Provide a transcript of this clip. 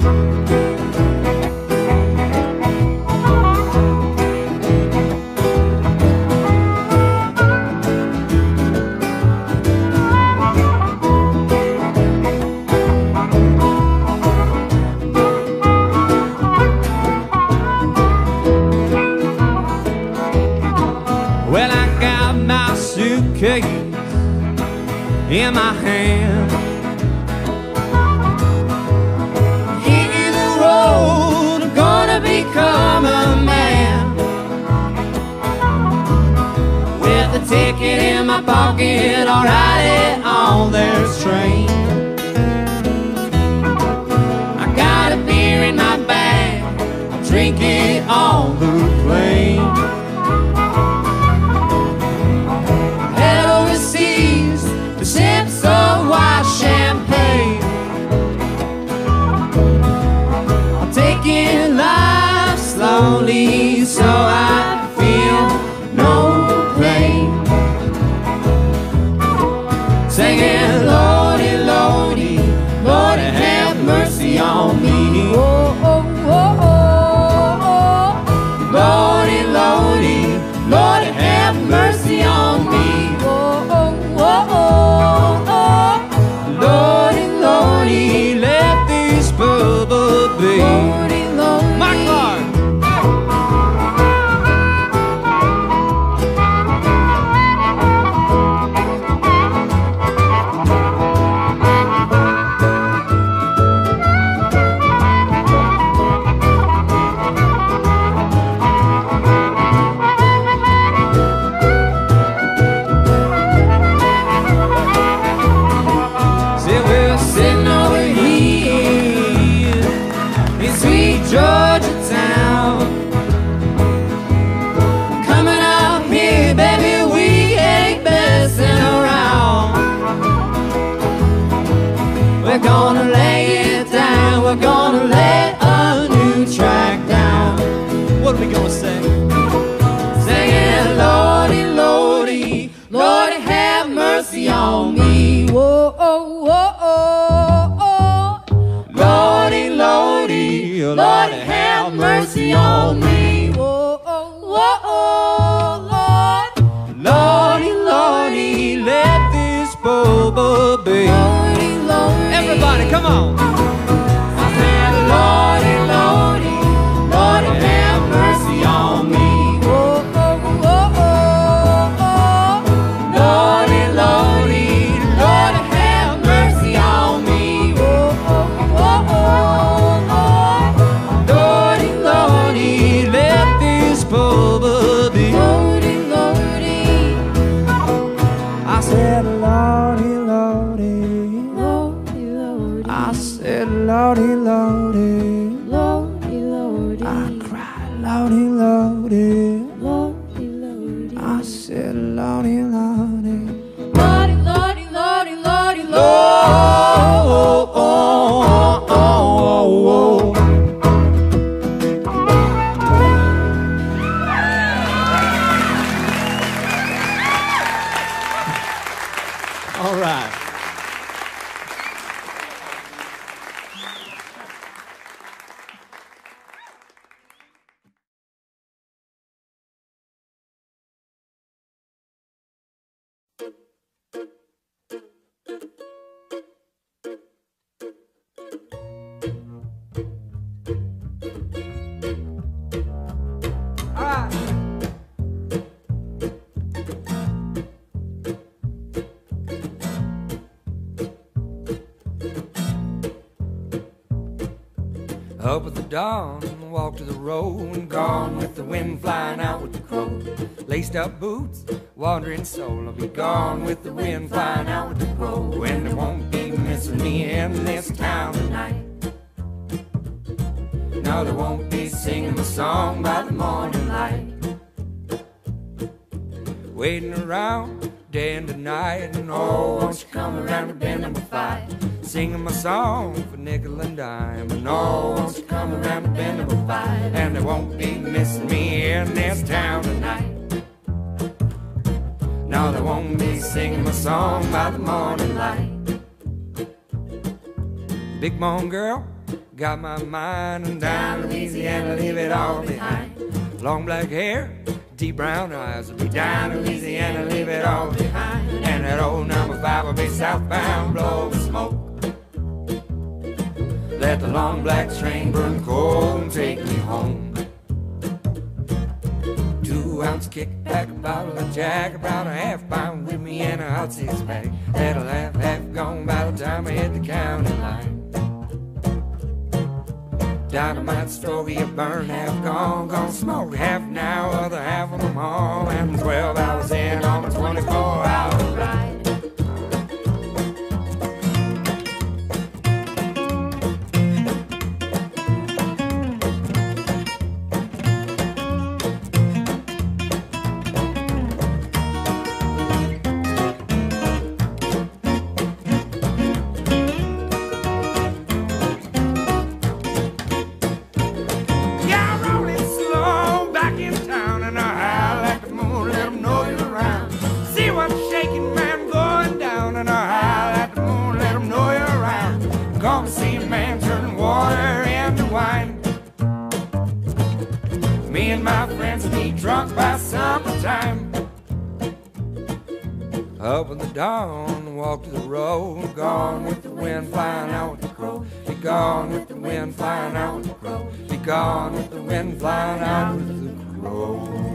In my hand, hitting the road, I'm gonna become a man. With a ticket in my pocket, I'll ride it on this train. I got a beer in my bag, I'll drink it on the plane. Sips of white champagne, I'm taking life slowly so I feel no pain. Singing, Lordy, Lordy, Lordy, have mercy on me. Oh, oh, oh, oh, oh. Lordy, Lordy, Lordy, have mercy on me. Oh, oh, oh, oh. Lordy, Lordy, let this bubble be. Lordy, Lordy. My car. Georgia town, coming out here, baby, we ain't messing around. We're gonna lay it down, we're gonna lay a new track down. What are we gonna sing? Singing, Lordy, Lordy, Lordy, have mercy on me. Whoa, oh, oh, oh, oh. Lordy, Lordy, Lordy, have mercy on me. Whoa, oh, oh, Lord. Lordy, Lordy, let this bubble be. Lordy, Lordy. Everybody, come on. I said, Lordy, Lordy, Lordy, have mercy on me. Whoa, oh, oh, oh, oh. Lordy, Lordy, Lordy, have mercy on me. Whoa, oh, oh, oh, Lord. Lordy, Lordy, let this bubble be. Lordy, Lordy. I said, Lordy, Lordy, Lordy, Lordy. I said, Lordy, Lordy, Lordy, Lordy. I cried, Lordy, Lordy, Lordy, Lordy. I said, Lordy, Lordy, Lordy, Lordy, Lordy, Lordy, Lordy. Oh, oh, oh, oh, oh. All right. Up at the dawn, walk to the road, and gone with the wind flying out with the crow. Laced up boots, wandering soul, I'll be gone with the wind flying out with the crow. And they won't be missing me in this town tonight. No, they won't be singing my song by the morning light. Waiting around day and night, and oh, won't you come around to bend number 5? Singing my song for nickel and dime, and oh, won't you come around to bend number 5? And they won't be missing me in this town tonight. No, they won't be singing my song by the morning light. Big bone girl, got my mind, and down Louisiana, leave it all behind. Long black hair, deep brown eyes, will be down Louisiana, leave it all behind. And that old number 5 will be southbound, blow the smoke. Let the long black train burn cold and take me home. 2-ounce kickback, a bottle of Jack, about a half pound with me and a hot 6-pack. That'll half gone by the time I hit the county line. Dynamite story, you burn, half gone smoke half now, other half of them home, and 12 hours in on a 24-hour ride. Drunk by summertime. Up in the dawn, walk to the road. Gone with the wind, flying out with the crow. Be gone with the wind, flying out with the crow. Be gone with the wind, flying out with the crow.